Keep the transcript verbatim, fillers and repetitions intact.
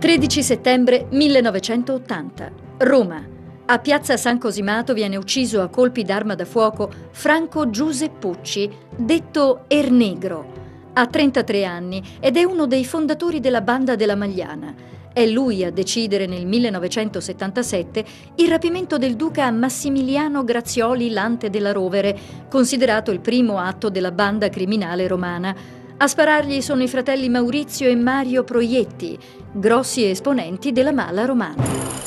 tredici settembre millenovecentottanta, Roma. A Piazza San Cosimato viene ucciso a colpi d'arma da fuoco Franco Giuseppucci, detto Ernegro. Ha trentatré anni ed è uno dei fondatori della Banda della Magliana. È lui a decidere nel millenovecentosettantasette il rapimento del duca Massimiliano Grazioli Lante della Rovere, considerato il primo atto della banda criminale romana. A sparargli sono i fratelli Maurizio e Mario Proietti, grossi esponenti della mala romana.